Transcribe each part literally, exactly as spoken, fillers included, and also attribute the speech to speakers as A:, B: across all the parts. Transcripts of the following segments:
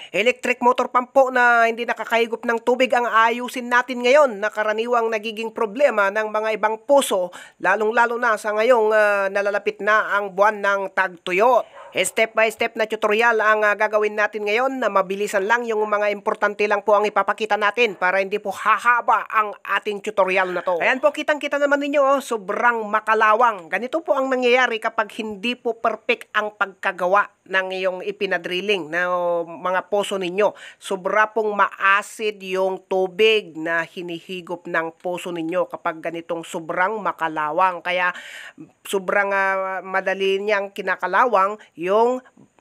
A: Electric motor pump po na hindi nakakahigop ng tubig ang ayusin natin ngayon na karaniwang nagiging problema ng mga ibang puso, lalong-lalo na sa ngayong uh, nalalapit na ang buwan ng tagtuyot. Step by step na tutorial ang uh, gagawin natin ngayon na mabilisan lang, yung mga importante lang po ang ipapakita natin para hindi po hahaba ang ating tutorial na to. Ayan po, kitang-kita naman ninyo, oh, sobrang makalawang. Ganito po ang nangyayari kapag hindi po perfect ang pagkagawa ng iyong ipinadrilling na oh, mga poso ninyo. Sobra pong ma-acid yung tubig na hinihigop ng poso ninyo kapag ganitong sobrang makalawang. Kaya sobrang uh, madali niyang kinakalawang yung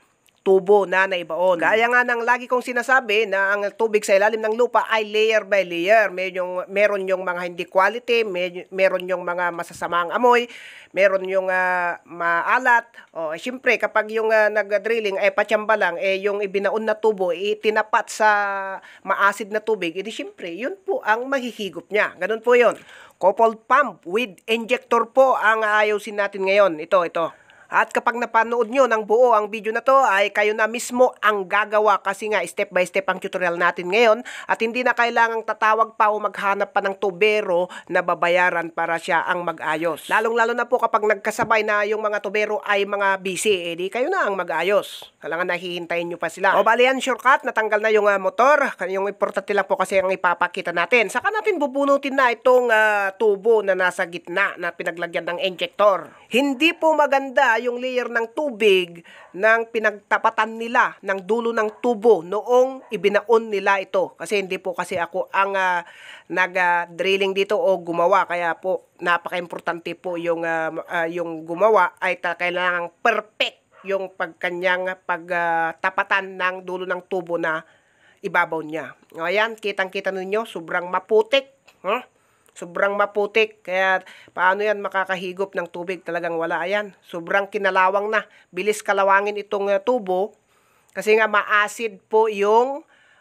A: tubo na naibaon. Gaya nga ng lagi kong sinasabi na ang tubig sa ilalim ng lupa ay layer by layer. Meron, meron yung mga hindi quality, may, meron yung mga masasamang amoy, meron yung uh, maalat. O, eh, syempre, kapag yung uh, nag-drilling ay patsamba lang, eh, yung ibinaon na tubo, itinapat sa maasid na tubig, edi syempre, yun po ang mahihigop niya. Ganun po yun. Coupled pump with injector po ang ayusin natin ngayon. Ito, ito. At kapag napanood nyo ng buo ang video na to, ay kayo na mismo ang gagawa kasi nga step by step ang tutorial natin ngayon at hindi na kailangang tatawag pa o maghanap pa ng tubero na babayaran para siya ang mag-ayos. Lalong-lalo na po kapag nagkasabay na yung mga tubero ay mga busy, edi kayo na ang mag-ayos. Kailangan nahihintayin nyo pa sila. O bali yan, shortcut, natanggal na yung uh, motor. Yung importante lang po kasi ang ipapakita natin. Saka natin bubunutin na itong uh, tubo na nasa gitna na pinaglagyan ng injector. Hindi po maganda yung layer ng tubig ng pinagtapatan nila ng dulo ng tubo noong ibinaon nila ito. Kasi hindi po kasi ako ang uh, nag-drilling uh, dito o gumawa. Kaya po napaka-importante po yung, uh, uh, yung gumawa ay kailangang perfect yung pagkanyang pagtapatan uh, ng dulo ng tubo na ibabaw niya. O ayan, kitang-kita ninyo, sobrang maputik. Huh? Sobrang maputik. Kaya paano yan makakahigop ng tubig? Talagang wala. Ayan, sobrang kinalawang na. Bilis kalawangin itong uh, tubo. Kasi nga ma-acid po yung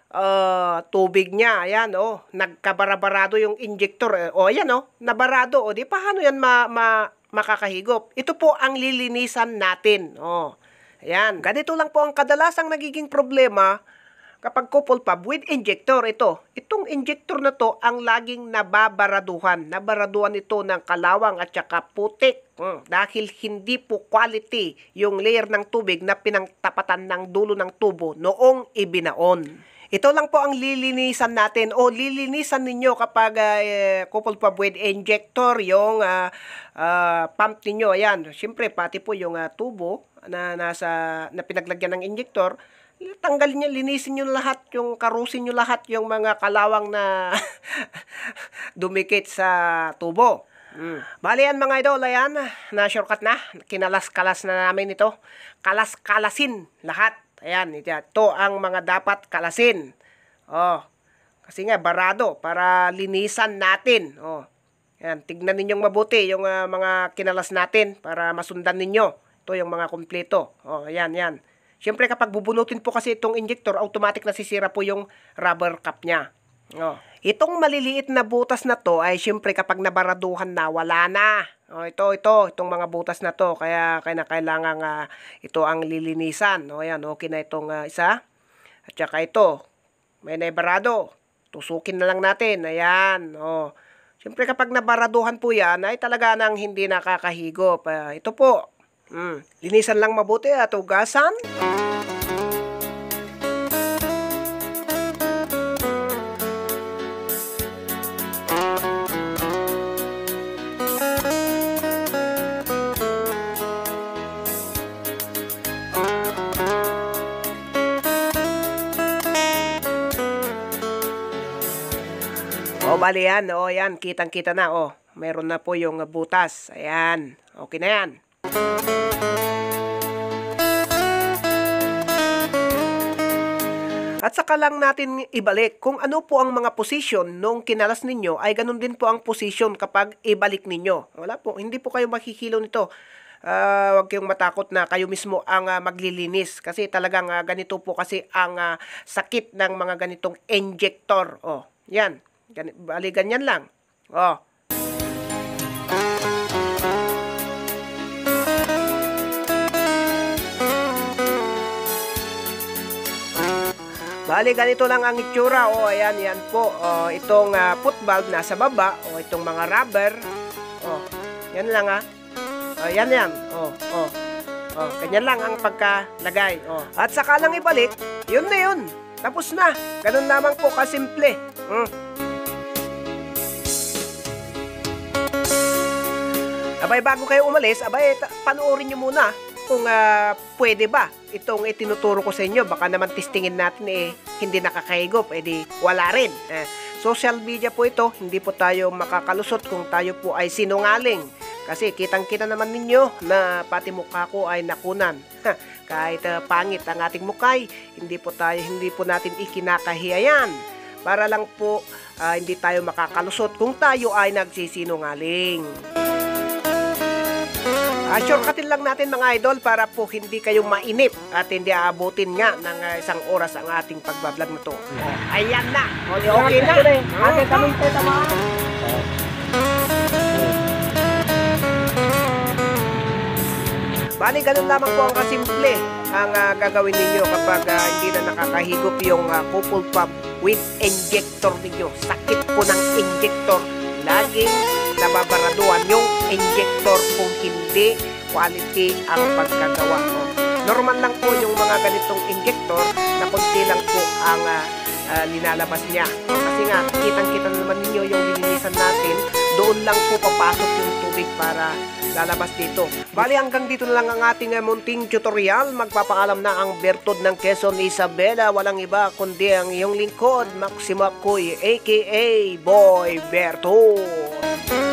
A: uh, tubig niya. Ayan, oh, nagkabarabarado yung injector. O, oh, ayan, oh, nabarado. O, di paano yan ma... ma makakahigop. Ito po ang lilinisan natin. Oh, ayan. Ganito lang po ang kadalasang nagiging problema kapag coupled pump with injector. Ito, itong injector na to ang laging nababaraduhan. Nabaraduhan ito ng kalawang at saka putik. Hmm, dahil hindi po quality yung layer ng tubig na pinangtapatan ng dulo ng tubo noong ibinaon. Ito lang po ang lilinisan natin o lilinisan ninyo kapag uh, coupled pump with injector yung uh, uh, pump ninyo. Ayan, siyempre pati po yung uh, tubo na nasa na pinaglagyan ng injector. Tanggalin niyo, linisin niyo lahat, yung karusin niyo lahat yung mga kalawang na dumikit sa tubo. Mm. Bali yan mga idol, ayan, na shortcut na. Kinalas-kalas na namin ito. Kalas-kalasin lahat. Ayan, ito ang mga dapat kalasin. Oh, kasi nga barado para linisan natin. Oh, ayan, tignan ninyong mabuti yung uh, mga kinalas natin para masundan ninyo. Ito yung mga kumpleto. Oh, ayan, ayan. Siyempre kapag bubunutin po kasi itong injector, automatic nasisira po yung rubber cap niya. Oh. Itong maliliit na butas na to ay siyempre kapag nabaraduhan na, wala na. Oh, ito, ito, itong mga butas na to. Kaya, kaya kailangan uh, ito ang lilinisan. O, oh, ayan, okay na itong uh, isa. At saka ito, may naibarado. Tusukin na lang natin. Ayan, oh. Siyempre kapag nabaraduhan po yan, ay talaga nang hindi nakakahigop. Uh, ito po. Mm. Linisan lang mabuti at ugasan. O, bali yan. O, yan. Kitang-kita na. O, meron na po yung butas. Ayan. Okay na yan. At saka lang natin ibalik kung ano po ang mga posisyon nung kinalas ninyo ay ganun din po ang posisyon kapag ibalik ninyo. Wala po. Hindi po kayo makikilo nito. Uh, huwag kayong matakot na kayo mismo ang uh, maglilinis. Kasi talagang uh, ganito po kasi ang uh, sakit ng mga ganitong injector. O, yan. Bali, ganyan lang. Oh. Bali, ganito lang ang itsura. O, ayan, yan po. O, itong uh, foot valve nasa baba. O, itong mga rubber. O, yan lang ha. O, yan yan. O, o. O, ganyan lang ang pagkalagay. O. At saka lang ibalik, yun na yun. Tapos na. Ganun lamang po kasimple. Hmm. Abay, bago kayo umalis, abay, panoorin nyo muna kung uh, pwede ba itong itinuturo ko sa inyo. Baka naman testingin natin eh, hindi nakakahigop, eh di wala rin. Eh, social media po ito, hindi po tayo makakalusot kung tayo po ay sinungaling. Kasi kitang-kita naman ninyo na pati mukha ko ay nakunan. Kahit uh, pangit ang ating mukhay, hindi po tayo, hindi po natin ikinakahiya yan. Para lang po uh, hindi tayo makakalusot kung tayo ay nagsisinungaling. Uh, shortcutin lang natin mga idol para po hindi kayo mainip at hindi aabutin nga ng uh, isang oras ang ating pagbablog na to. Oh, ayan na. O, di okay na. Okay kami ito tama. Bali, ganun lamang po ang kasimple ang uh, gagawin ninyo kapag uh, hindi na nakakahigop yung uh, couple pump with injector ninyo. Sakit po ng injector. Laging nababaraduan yung injector kung hindi quality ang pagkagawa mo. Normal lang po yung mga ganitong injector na konti lang po ang uh, uh, linalabas niya. Kasi nga, kitang-kita naman ninyo yung linisan natin, doon lang po papasok yung tubig para lalabas dito. Bali, hanggang dito na lang ang ating uh, munting tutorial. Magpapaalam na ang Bertod ng Quezon Isabela. Walang iba kundi ang iyong lingkod, Maximo Akoy, aka Boy Bertod.